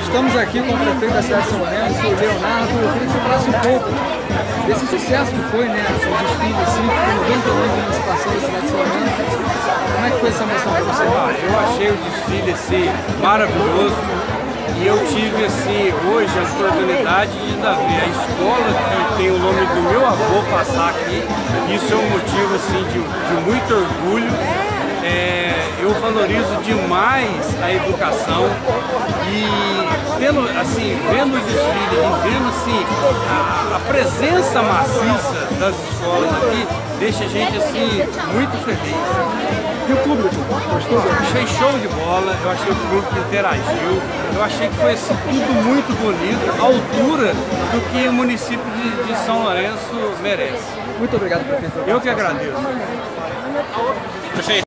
Estamos aqui com o prefeito da cidade de São Lourenço, o Leonardo. Eu queria que você falasse um pouco desse sucesso que foi, né? O desfile assim, com 90 anos de emancipação da cidade de São Lourenço. Como é que foi essa emoção para você? Eu achei o desfile assim, maravilhoso. E eu tive assim, hoje a oportunidade de ainda ver a escola que tem o nome do meu avô passar aqui. Isso é um motivo assim, de muito orgulho. Eu valorizo demais a educação e vendo o desfile e vendo assim, a presença maciça das escolas aqui deixa a gente assim, muito feliz. E o público? Gostou? Achei show de bola, eu achei que o público interagiu, eu achei que foi assim, tudo muito bonito, à altura do que o município de São Lourenço merece. Muito obrigado, prefeito. Eu que agradeço.